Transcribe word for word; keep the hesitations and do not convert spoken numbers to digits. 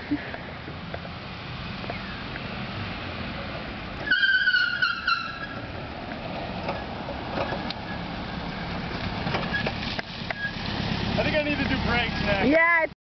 I think I need to do brakes next. Yeah.